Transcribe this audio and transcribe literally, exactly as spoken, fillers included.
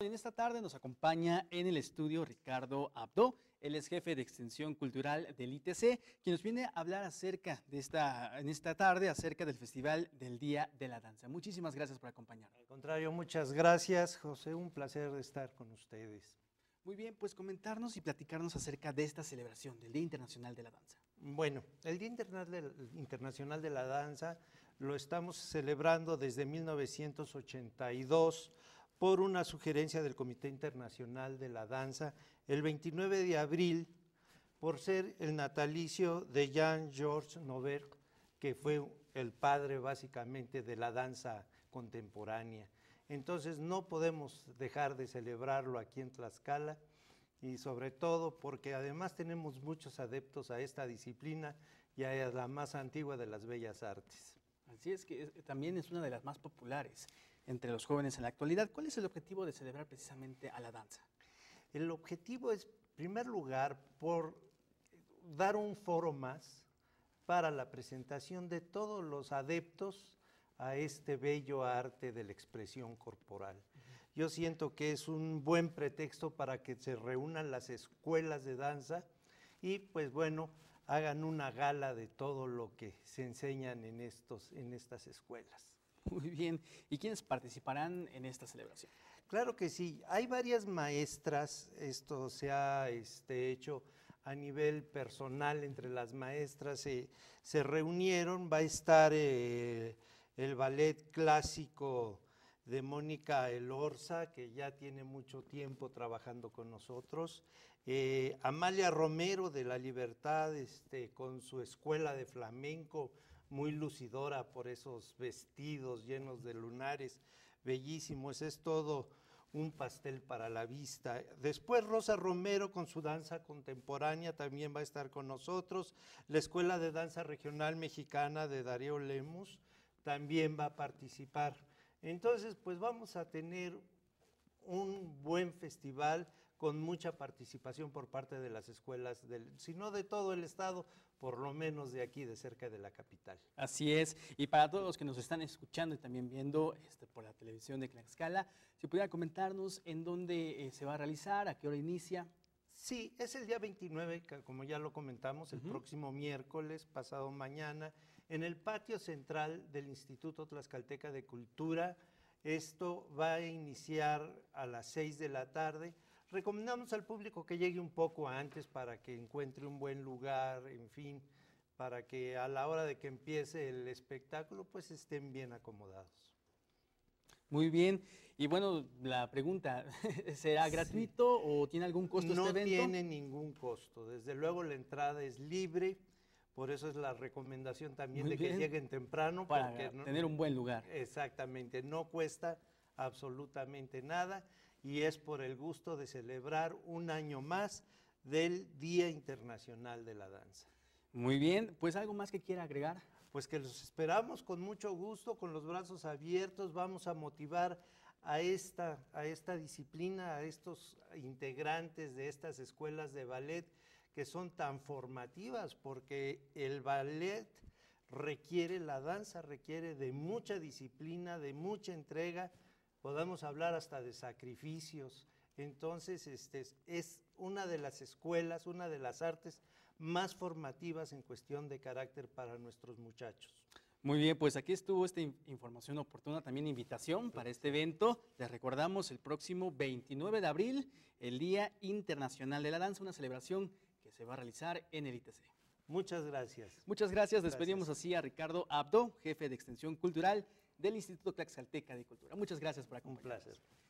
en esta tarde nos acompaña en el estudio Ricardo Abdo. Él es jefe de extensión cultural del I T C, quien nos viene a hablar acerca de esta, en esta tarde, acerca del Festival del Día de la Danza. Muchísimas gracias por acompañarnos. Al contrario, muchas gracias, José. Un placer estar con ustedes. Muy bien, pues comentarnos y platicarnos acerca de esta celebración del Día Internacional de la Danza. Bueno, el Día Internacional de la Danza lo estamos celebrando desde mil novecientos ochenta y dos por una sugerencia del Comité Internacional de la Danza, el veintinueve de abril, por ser el natalicio de Jean-Georges Noverre, que fue el padre básicamente de la danza contemporánea. Entonces no podemos dejar de celebrarlo aquí en Tlaxcala, y sobre todo porque además tenemos muchos adeptos a esta disciplina y a la más antigua de las bellas artes. Así es que es, también es una de las más populares entre los jóvenes en la actualidad. ¿Cuál es el objetivo de celebrar precisamente a la danza? El objetivo es, en primer lugar, por dar un foro más para la presentación de todos los adeptos a este bello arte de la expresión corporal. Yo siento que es un buen pretexto para que se reúnan las escuelas de danza y, pues bueno, hagan una gala de todo lo que se enseñan en, estos, en estas escuelas. Muy bien. ¿Y quiénes participarán en esta celebración? Claro que sí. Hay varias maestras. Esto se ha este, hecho a nivel personal entre las maestras. Se, se reunieron. Va a estar eh, el ballet clásico de Mónica Elorza, que ya tiene mucho tiempo trabajando con nosotros. Eh, Amalia Romero de La Libertad, este, con su escuela de flamenco, muy lucidora por esos vestidos llenos de lunares, bellísimos, es todo un pastel para la vista. Después Rosa Romero con su danza contemporánea también va a estar con nosotros. La Escuela de Danza Regional Mexicana de Darío Lemus también va a participar. Entonces, pues vamos a tener un buen festival con mucha participación por parte de las escuelas, del, si no de todo el estado, por lo menos de aquí, de cerca de la capital. Así es, y para todos los que nos están escuchando y también viendo este, por la televisión de Tlaxcala, si pudiera comentarnos en dónde eh, se va a realizar, a qué hora inicia. Sí, es el día veintinueve, como ya lo comentamos, el uh-huh. próximo miércoles, pasado mañana, en el patio central del Instituto Tlaxcalteca de Cultura. Esto va a iniciar a las seis de la tarde. Recomendamos al público que llegue un poco antes para que encuentre un buen lugar, en fin, para que a la hora de que empiece el espectáculo, pues estén bien acomodados. Muy bien, y bueno, la pregunta, ¿será gratuito sí. o tiene algún costo no este evento? No tiene ningún costo, desde luego la entrada es libre, por eso es la recomendación también Muy de bien. que lleguen temprano. Para porque no, tener un buen lugar. Exactamente, no cuesta absolutamente nada y es por el gusto de celebrar un año más del Día Internacional de la Danza. Muy bien, pues algo más que quiera agregar. Pues que los esperamos con mucho gusto, con los brazos abiertos, vamos a motivar a esta, a esta disciplina, a estos integrantes de estas escuelas de ballet que son tan formativas, porque el ballet requiere, la danza requiere de mucha disciplina, de mucha entrega, podemos hablar hasta de sacrificios. Entonces, este, es una de las escuelas, una de las artes más formativas en cuestión de carácter para nuestros muchachos. Muy bien, pues aquí estuvo esta información oportuna, también invitación para este evento. Les recordamos el próximo veintinueve de abril, el Día Internacional de la Danza, una celebración que se va a realizar en el I T C. Muchas gracias. Muchas gracias. Despedimos así a Ricardo Abdo, jefe de Extensión Cultural del Instituto Tlaxcalteca de Cultura. Muchas gracias por acompañarnos. Un placer.